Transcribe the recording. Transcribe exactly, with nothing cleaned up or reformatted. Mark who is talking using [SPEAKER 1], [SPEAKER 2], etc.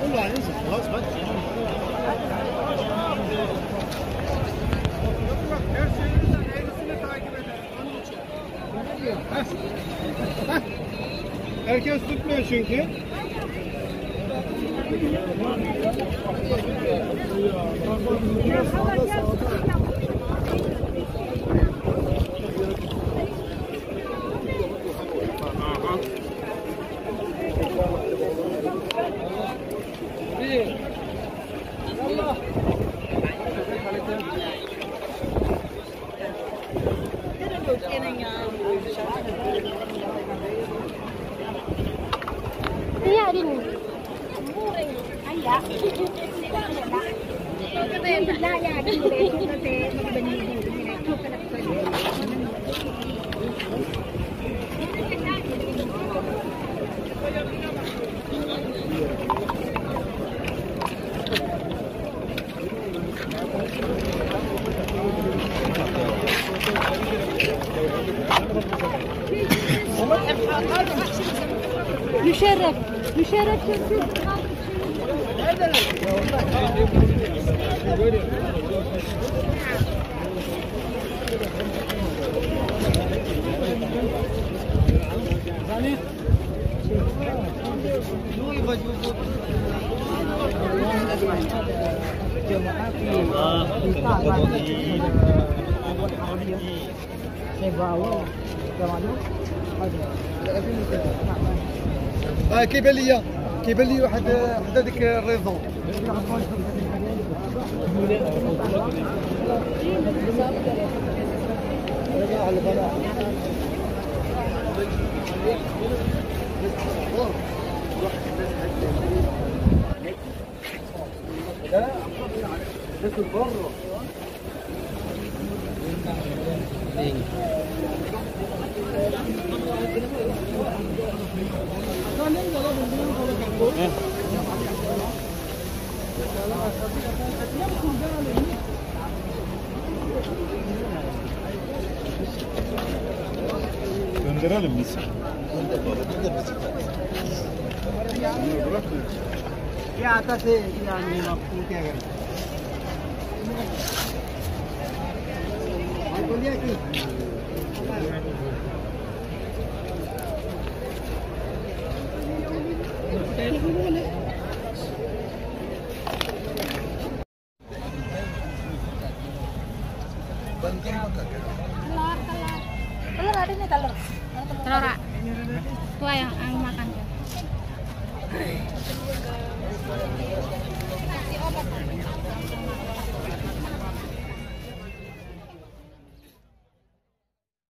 [SPEAKER 1] كله هينزل خلاص بقى. Herkes tutmuyor çünkü.
[SPEAKER 2] Iya din. Ayah. Kita berdaya di itu kita benih itu يشرف يشرف
[SPEAKER 1] اه كيبان ليا كيبان لي واحد واحد هذيك الريزو gönderelim biz. Ya atas yani makul kya kare. Aap boliye ki
[SPEAKER 2] telur ada nih telur. Telur rak. Tua yang ang makan.